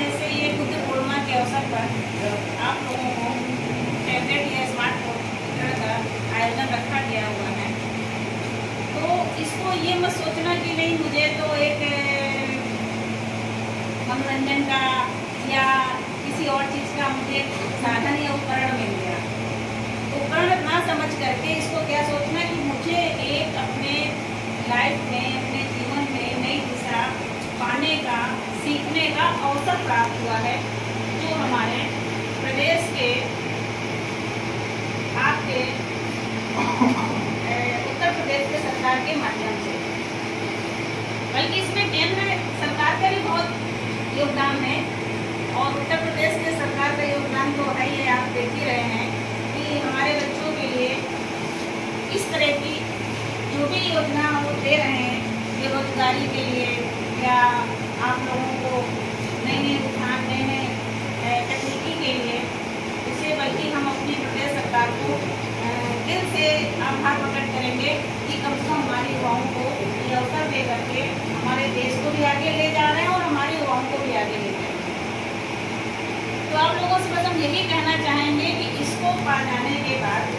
जैसे ये बुद्ध पूर्णिमा के अवसर पर आप लोगों को टैबलेट या स्मार्टफोन वितरण का आयोजन रखा गया हुआ है, तो इसको ये मत सोचना कि नहीं मुझे तो एक मनोरंजन का या किसी और चीज़ का मुझे साधन या उपकरण मिल गया। उपकरण ना समझ करके इसको क्या सोचना कि मुझे एक अपने लाइफ में, अपने जीवन में नई दिशा पाने का, सीखने का अवसर प्राप्त हुआ है, जो हमारे प्रदेश के आपके उत्तर प्रदेश के सरकार के माध्यम से, बल्कि इसमें केंद्र सरकार का भी बहुत योगदान है और उत्तर प्रदेश के सरकार का योगदान तो है ही, आप देख ही रहे हैं कि हमारे बच्चों के लिए इस तरह की जो भी योजना वो दे रहे हैं बेरोजगारी के लिए या आप लोगों को नए नए रुझान, नए नए तकनीकी के लिए, इससे बल्कि हम अपनी प्रदेश सरकार को दिल से आभार प्रकट करेंगे कि कम से कम हमारे युवाओं को ये अवसर दे करके हमारे देश को भी आगे ले जा रहे हैं और हमारे युवाओं को भी आगे ले जा रहे हैं। तो आप लोगों से बस हम यही कहना चाहेंगे कि इसको पा जाने के बाद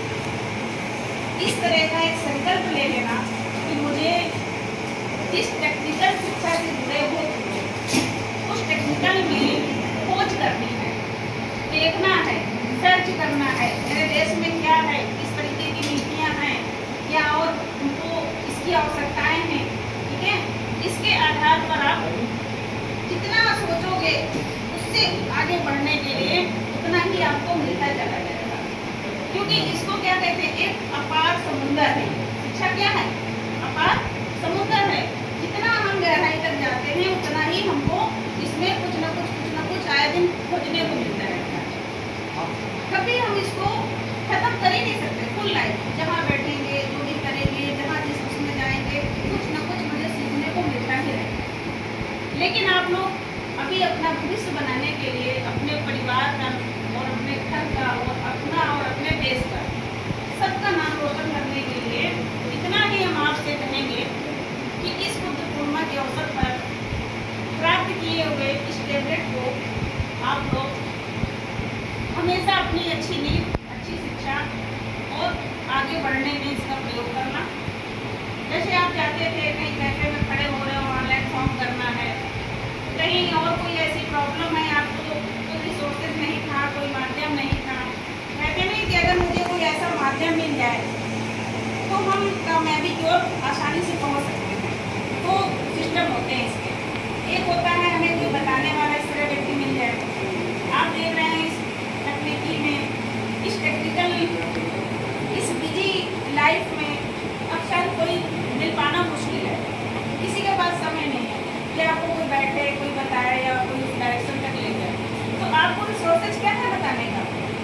इस तरह का एक संकल्प ले लेना कि मुझे इस टेक्निकल शिक्षा से जुड़े हुए उस टेक्निकल में खोज करनी है, देखना है, सर्च करना है, मेरे देश में क्या है, किस तरीके की नीतियाँ हैं, क्या और उनको इसकी आवश्यकताएं हैं, ठीक है। इसके आधार पर आप जितना सोचोगे उससे आगे बढ़ने के लिए उतना ही आपको मिलता चला जाएगा, क्योंकि इसको क्या कहते हैं, एक अपार समुद्र है। शिक्षा क्या है? अपार समुद्र है। जितना हम गहराई तक जाते हैं उतना ही हमको इसमें कुछ न कुछ आए दिन खोजने को मिलता रहता है। कभी हम इसको खत्म कर ही नहीं सकते। फुल लाइफ जहाँ बैठेंगे, जो भी करेंगे, जहाँ जिस उसमें जाएंगे, कुछ न कुछ मुझे सीखने को मिलता ही रहेगा। लेकिन आप लोग अभी अपना भविष्य बनाने के लिए अपने परिवार का और अपने घर का और अपना और अपने देश का सबका नाम रोशन करने के लिए इतना ही हम आपसे कहेंगे कि इस बुद्ध पूर्णिमा के अवसर पर प्राप्त किए हुए इस टैबलेट को आप लोग हमेशा अपनी अच्छी नींद, अच्छी शिक्षा और आगे बढ़ने में इसका प्रयोग करना। जैसे आप चाहते थे कहीं कैफे में खड़े हो रहे हो, ऑनलाइन फॉर्म करना है, कहीं और कोई ऐसी प्रॉब्लम है, आपको कोई रिसोर्सेज नहीं था, कोई माध्यम नहीं था, कहते नहीं कि अगर मुझे कोई ऐसा माध्यम मिल जाए तो हम कामयाबी की ओर आसानी से पहुंच सकते हैं। तो सिस्टम होते हैं इसके, एक होता है हमें कोई बताने वाला इस तरह व्यक्ति मिल जाए। आप देख रहे हैं इस तकनीकी में, इस टेक्निकल, इस बिजी लाइफ में अक्सर कोई मिल पाना मुश्किल है, किसी के पास समय नहीं है कि आपको कोई बैठे, कोई बताए या कोई उस डायरेक्शन तक ले जाए। तो आपको रिसोर्सेज क्या है बताने का?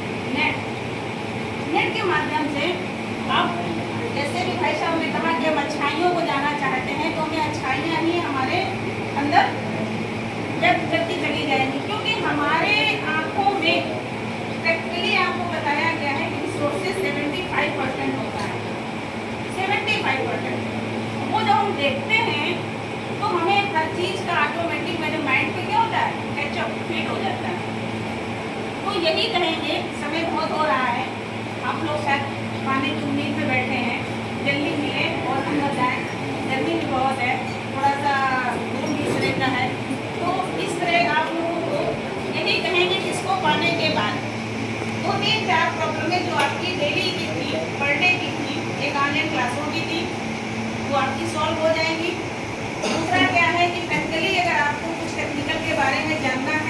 नेट के माध्यम से आप, जैसे भी भाई साहब ने कहा कि हम अच्छाइयों को जाना चाहते हैं, तो हमें अच्छाइयाँ ही हमारे अंदर व्यक्त करती चली जाएंगी, क्योंकि हमारे आँखों में प्रैक्टिकली आपको बताया गया है कि रिसोर्सेज 75% होता है। 75% वो जब हम देखते हैं तो हमें हर चीज़ का ऑटोमेटिक मेरे माइंड पे क्या होता है, कैचअप, फिट हो जाता है। तो यही कहेंगे, समय बहुत हो रहा है, आप लोग शायद पाने की उम्मीद में बैठे हैं, जल्दी मिले और अंदर जाएँ। गर्मी भी बहुत है, थोड़ा सा धूप भी इस तरह का है, तो इस तरह आप लोगों को यही कहेंगे कि इसको पाने के बाद 2-3-4 प्रॉब्लमें जो आपकी डेली की थी, पर डे की थी, एक ऑनलाइन क्लासों की थी, वो आपकी सॉल्व हो जाएंगी। दूसरा क्या है कि प्रैक्टिकली अगर आपको कुछ टेक्निकल के बारे में जानना